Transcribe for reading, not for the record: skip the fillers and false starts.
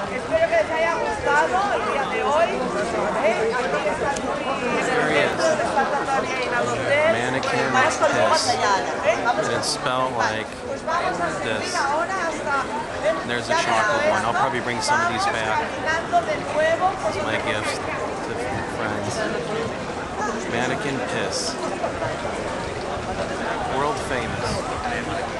Espero que les haya gustado el día de hoy. Aquí están There he is. les falta todavía ir al hotel. Mannequin Vamos con piss. Vamos And it's spelled like Pues vamos a seguir this. ahora hasta There's a chocolate one. I'll probably bring some of these back. caminando de nuevo por It's my gift to friends. Mannequin piss. World famous.